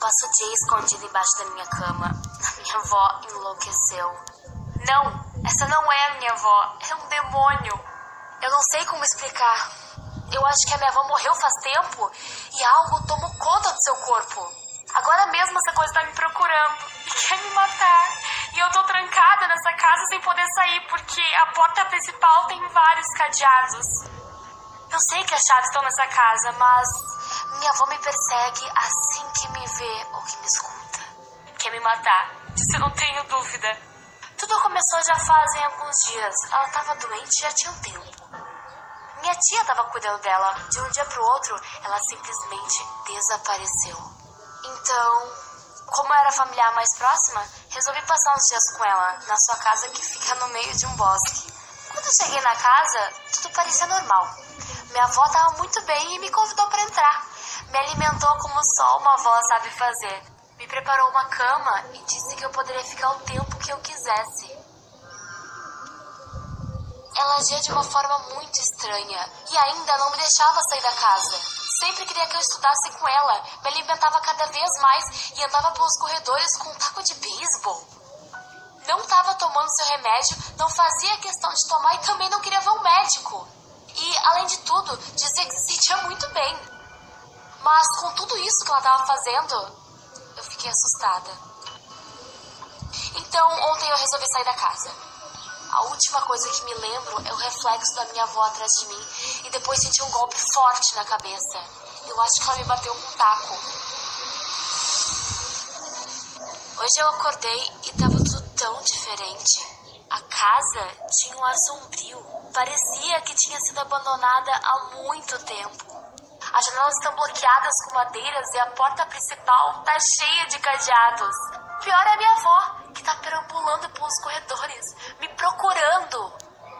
passo o dia escondido embaixo da minha cama. A minha avó enlouqueceu. Não, essa não é a minha avó, é um demônio. Eu não sei como explicar. Eu acho que a minha avó morreu faz tempo e algo tomou conta do seu corpo. Agora mesmo essa coisa tá me procurando e quer me matar. E eu tô trancada nessa casa sem poder sair porque a porta principal tem vários cadeados. Eu sei que as chaves estão nessa casa, mas minha avó me persegue assim que me vê ou que me escuta. Quer me matar, disso eu não tenho dúvida. Tudo começou já fazem alguns dias. Ela estava doente já tinha um tempo. Minha tia estava cuidando dela. De um dia pro outro, ela simplesmente desapareceu. Então, como eu era a familiar mais próxima, resolvi passar uns dias com ela, na sua casa que fica no meio de um bosque. Quando eu cheguei na casa, tudo parecia normal. Minha avó estava muito bem e me convidou para entrar. Me alimentou como só uma avó sabe fazer. Me preparou uma cama e disse que eu poderia ficar o tempo que eu quisesse. Ela agia de uma forma muito estranha e ainda não me deixava sair da casa. Sempre queria que eu estudasse com ela, me alimentava cada vez mais e andava pelos corredores com um taco de beisebol. Não estava tomando seu remédio, não fazia questão de tomar e também não queria ver um médico. E, além de tudo, dizia que se sentia muito bem. Mas com tudo isso que ela estava fazendo, eu fiquei assustada. Então, ontem eu resolvi sair da casa. A última coisa que me lembro é o reflexo da minha avó atrás de mim e depois senti um golpe forte na cabeça. Eu acho que ela me bateu com um taco. Hoje eu acordei e estava tudo tão diferente. A casa tinha um ar sombrio. Parecia que tinha sido abandonada há muito tempo. As janelas estão bloqueadas com madeiras e a porta principal está cheia de cadeados. Pior é a minha avó, que está perambulando pelos corredores, me procurando.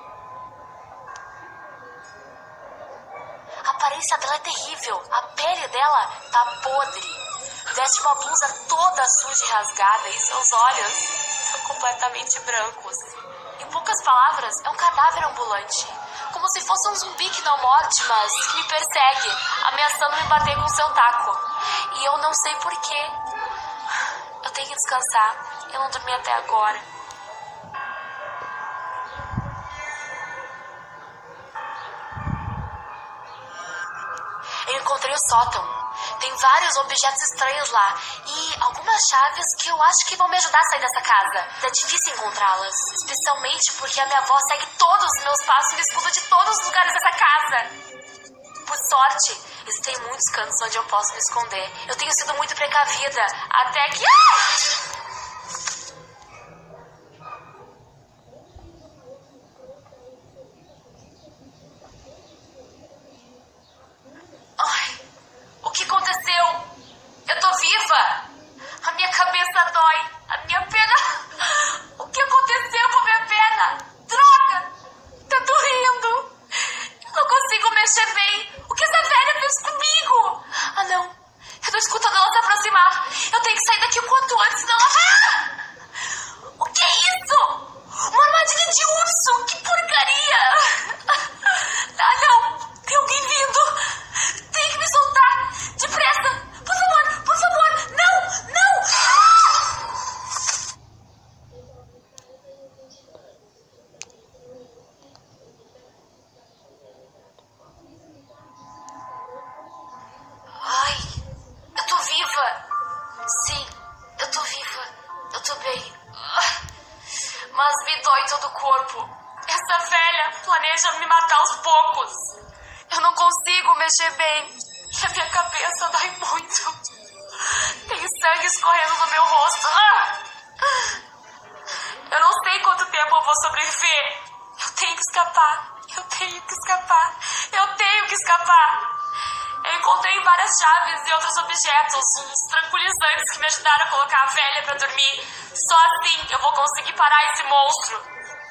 A aparência dela é terrível. A pele dela tá podre. Veste uma blusa toda suja e rasgada e seus olhos são completamente brancos. Em poucas palavras, é um cadáver ambulante. Como se fosse um zumbi que não morde, mas que me persegue, ameaçando me bater com seu taco. E eu não sei porquê. Eu tenho que descansar. Eu não dormi até agora. Eu encontrei o sótão. Tem vários objetos estranhos lá e algumas chaves que eu acho que vão me ajudar a sair dessa casa. É difícil encontrá-las, especialmente porque a minha avó segue todos os meus passos e me escuta de todos os lugares dessa casa. Por sorte, existem muitos cantos onde eu posso me esconder. Eu tenho sido muito precavida, até que... O que aconteceu? Eu tô viva! A minha cabeça dói! A minha perna... O que aconteceu com a minha perna? Droga! Tá doendo! Eu não consigo mexer bem! O que essa velha fez comigo? Ah, não! Eu tô escutando ela se aproximar! Eu tenho que sair daqui o quanto antes, senão ela... Ah! O que é isso? Uma armadilha de urso! Que porcaria! Ah, não! Tem alguém vindo! Tem que me soltar! Depressa! Por favor! Por favor! Não! Não! Ai! Eu tô viva! Sim, eu tô viva. Eu tô bem. Mas me dói todo o corpo. Essa velha planeja me matar aos poucos. Eu não consigo mexer bem. E a minha cabeça dói muito. Tem sangue escorrendo no meu rosto. Eu não sei quanto tempo eu vou sobreviver. Eu tenho que escapar. Eu tenho que escapar. Eu tenho que escapar. Eu encontrei várias chaves e outros objetos, uns tranquilizantes que me ajudaram a colocar a velha pra dormir. Só assim eu vou conseguir parar esse monstro.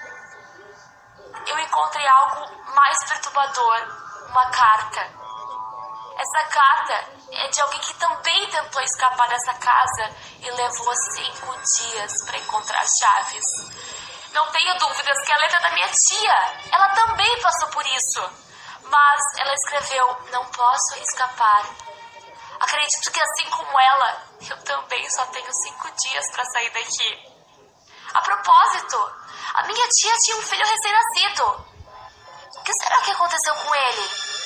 Eu encontrei algo mais perturbador. Uma carta. Essa carta é de alguém que também tentou escapar dessa casa e levou 5 dias para encontrar as chaves. Não tenho dúvidas que a letra é da minha tia. Ela também passou por isso. Mas ela escreveu: não posso escapar. A Acredito que assim como ela, eu também só tenho 5 dias pra sair daqui. A propósito, a minha tia tinha um filho recém-nascido. O que será que aconteceu com ele?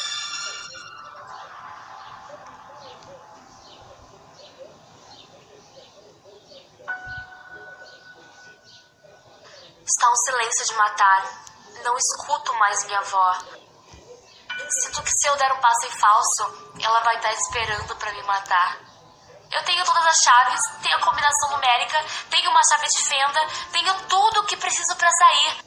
Está um silêncio de matar. Não escuto mais minha avó. Sinto que se eu der um passo em falso, ela vai estar esperando pra me matar. Eu tenho todas as chaves, tenho a combinação numérica, tenho uma chave de fenda, tenho tudo o que preciso pra sair.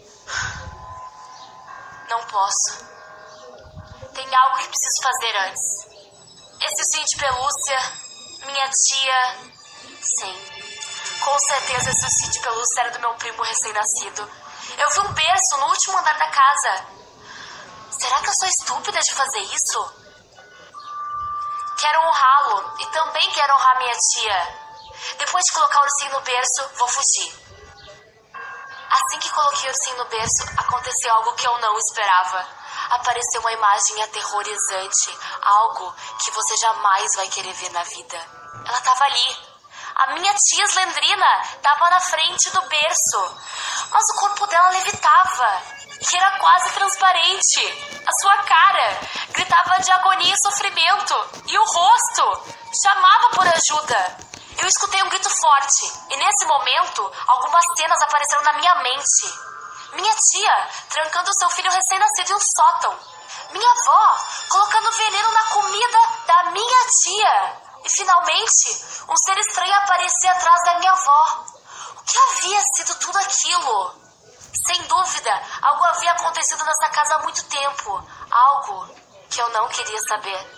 Não posso. Tem algo que preciso fazer antes. Esse ursinho de pelúcia, minha tia... Sim, com certeza esse ursinho de pelúcia era do meu primo recém-nascido. Eu vi um berço no último andar da casa. Será que eu sou estúpida de fazer isso? Quero honrá-lo e também quero honrar minha tia. Depois de colocar o ursinho no berço, vou fugir. Assim que coloquei o ursinho no berço, aconteceu algo que eu não esperava. Apareceu uma imagem aterrorizante, algo que você jamais vai querer ver na vida. Ela estava ali. A minha tia Slendrina estava na frente do berço, mas o corpo dela levitava e era quase transparente. A sua cara gritava de agonia e sofrimento, e o rosto chamava por ajuda. Eu escutei um grito forte, e nesse momento, algumas cenas apareceram na minha mente. Minha tia trancando seu filho recém-nascido em um sótão. Minha avó colocando veneno na comida da minha tia. E finalmente, um ser estranho aparecia atrás da minha avó. O que havia sido tudo aquilo? Sem dúvida, algo havia acontecido nessa casa há muito tempo. Algo que eu não queria saber.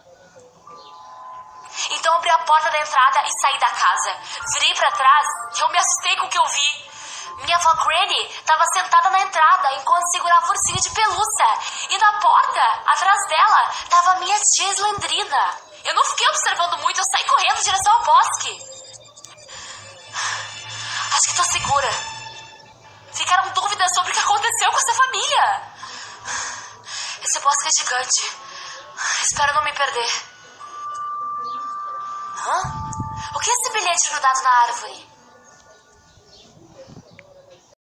Então abri a porta da entrada e saí da casa. Virei pra trás e eu me assustei com o que eu vi. Minha avó Granny estava sentada na entrada enquanto segurava o ursinho de pelúcia. E na porta, atrás dela, estava minha tia Slendrina. Eu não fiquei observando muito, eu saí correndo em direção ao bosque. Acho que tô segura. Ficaram dúvidas sobre o que aconteceu com essa família. Esse bosque é gigante. Espero não me perder. Hã? O que é esse bilhete grudado na árvore?